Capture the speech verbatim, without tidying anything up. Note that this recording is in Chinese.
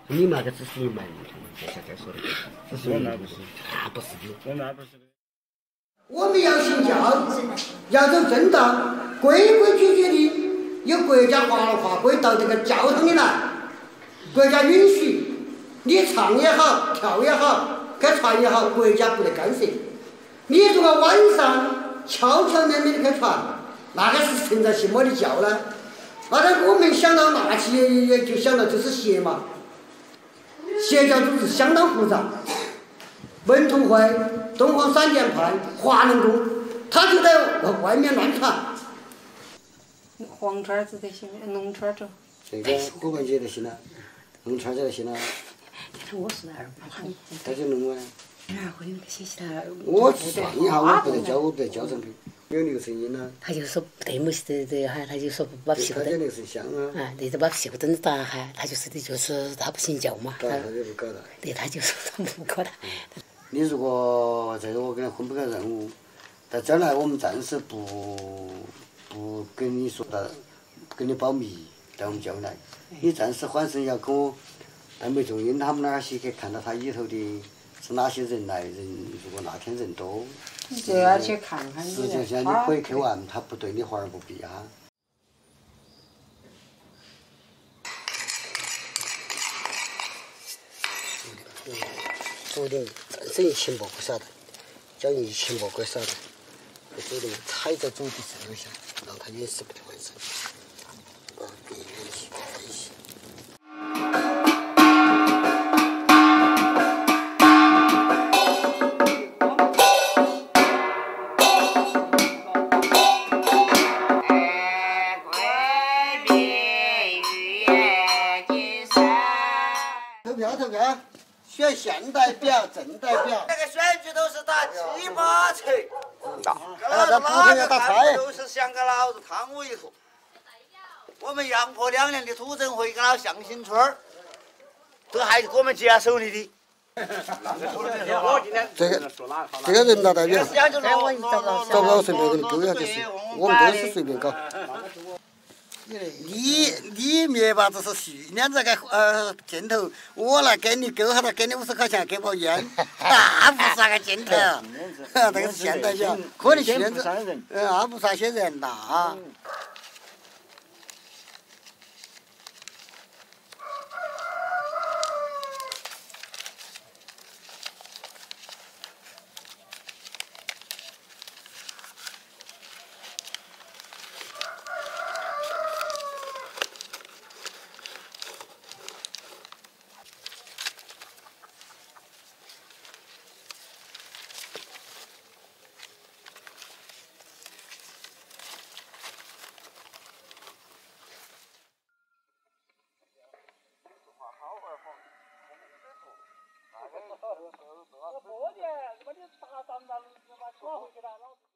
你那个只是你蛮认同，这下再说的，这是我那不是， 啊，不是的， 我那不是的。 我们要信教，要走正道，规规矩矩的，由国家划了划归到这个教堂里来，国家允许你唱也好，跳也好，该传也好，国家不得干涉。你如果晚上悄悄咪咪的去传，那个是存在什么的教呢？那个我们想到那起也也就想到这是邪嘛，邪教组织相当复杂，文同会、东方闪电派、华人宫，他就在外面乱传。 黄圈子这些，龙圈子。 这个火盆节就行了，龙圈就行了。 我是那儿不喊。 他就弄了。 然后你们写起来。 我算一下，我不得教，我不得教成品。有那个声音呢。 他就说不得没事的的哈，他就说把屁股灯。他那个是香啊。 啊，对，就把屁股灯打哈，他就是的，就是他不信教嘛。 他他就不搞了。 对，他就说他不搞了。 你如果这个我给他分配个任务，在将来我们暂时不不跟你说的，跟你保密，在我们教来，你暂时反正要跟我艾梅仲英他们那儿些去看到他里头的是哪些人来，人如果那天人多， 你就要去看看。 实际上你可以去玩，他不对你华而不必啊。注定这一千不会少的，将一千不会少的，注定踩在主的石头下，让他也是不得完成。啊，避免其他危险。投票投票。选县代表、镇代表， 那个选举都是打鸡巴车， 打，那咱普通要打菜， 都是想给老子贪污一口。我们杨坡两年的土政会给老向心村儿，这还是给我们接手里的。 这个这个人大代表，找不到随便给你勾一下就是，我们都是随便搞。你你灭吧，这是训练这个呃镜头，我来给你勾下来，给你五十块钱，给包烟，那不是那个镜头，这个是现代表，可能训练这，嗯，那不是那些人呐。 我过去，我的大三张，他妈抓回去了，老子。